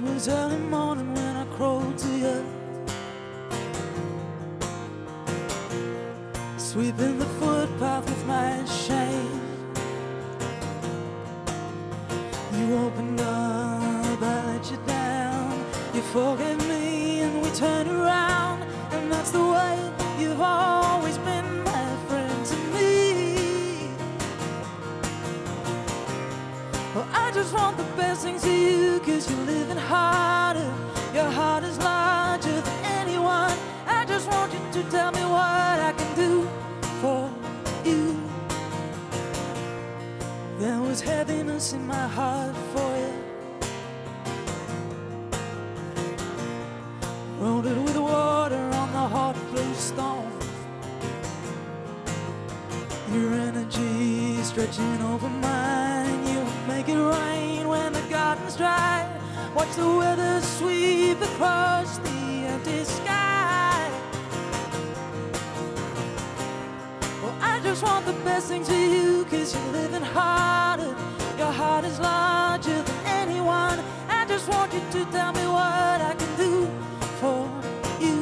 was early morning when I crawled to you, sweeping the footpath with my shame. You opened up, I let you down. You forgave me and we turned around, and that's the way you've always been, my friend, to me. Well, I just want the best things for you, 'cause you're living harder. Your heart is larger than anyone. I just want you to tell me what I can do for you. There was heaviness in my heart for you. Rolled it with water on the hot blue stone. Your energy stretching over mine. You make it rain when the garden's dry. Watch the weather sweep across the empty sky. Well, I just want the best things for you, 'cause you're living harder. Your heart is larger than anyone. I just want you to tell me what I can do for you.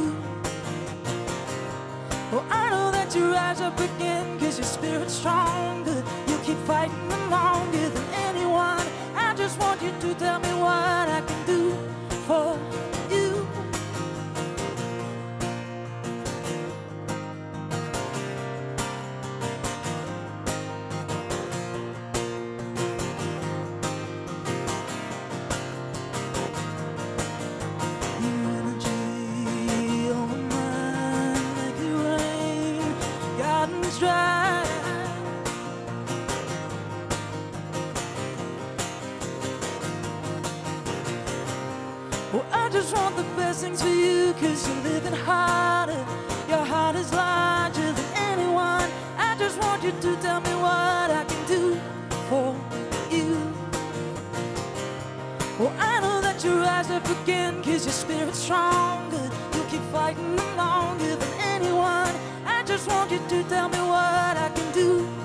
Well, I know that you rise up again, 'cause your spirit's stronger. You keep fighting them longer than anyone. I just want you to tell me what I can do for you. Your energy over mine, make it rain, garden's dry. Well, I just want the best things for you, 'cause you're living harder. Your heart is larger than anyone. I just want you to tell me what I can do for you. Well, I know that you rise up again, 'cause your spirit's stronger. You keep fighting longer than anyone. I just want you to tell me what I can do